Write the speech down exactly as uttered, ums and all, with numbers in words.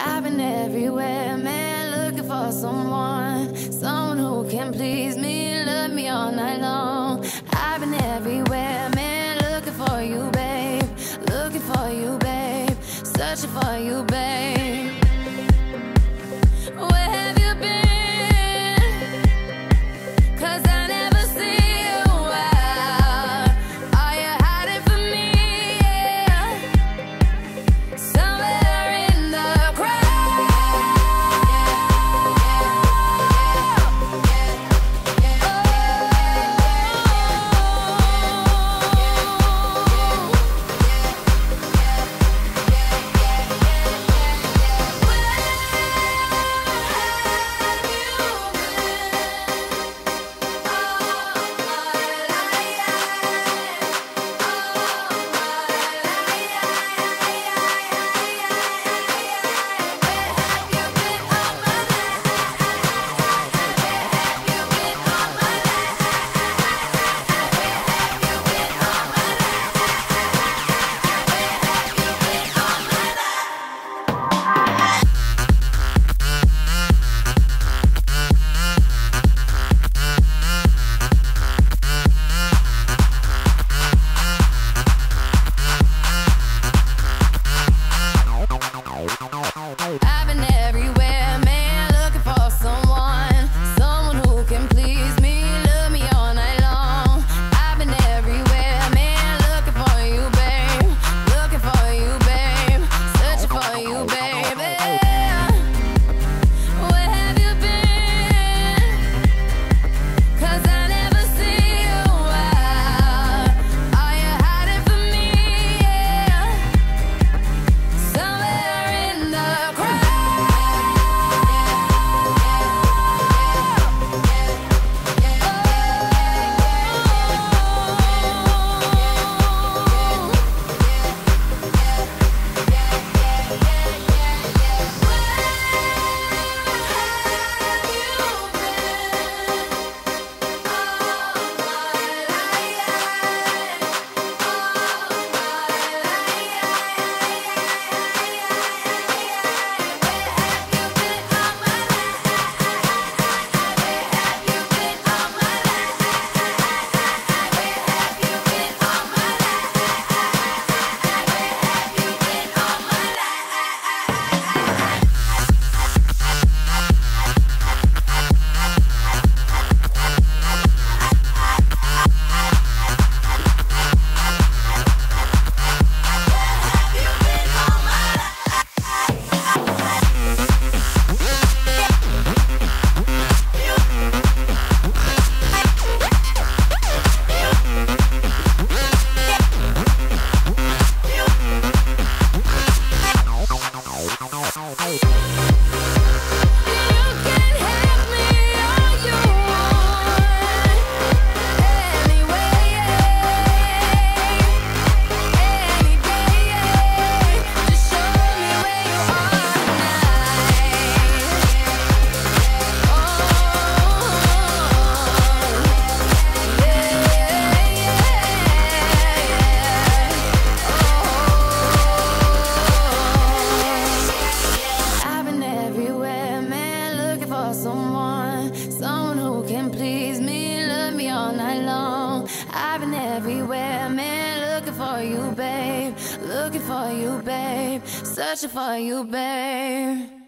I've been everywhere, man, looking for someone, someone who can please me, love me all night long. I've been everywhere, man, looking for you, babe, looking for you, babe, searching for you, babe. Where have you been? 'Cause I never see you out. Are you hiding from me? Yeah. Somewhere in the crowd. I've been everywhere, man, looking for someone, someone who can please me, love me all night long. I've been everywhere, man, looking for you, babe, looking for you, babe, searching for you, baby. Where have you been? 'Cause I never see you out. Are you hiding from me? Yeah. Somewhere in the someone, someone who can please me, love me all night long. I've been everywhere, man, looking for you, babe, looking for you, babe, searching for you, babe.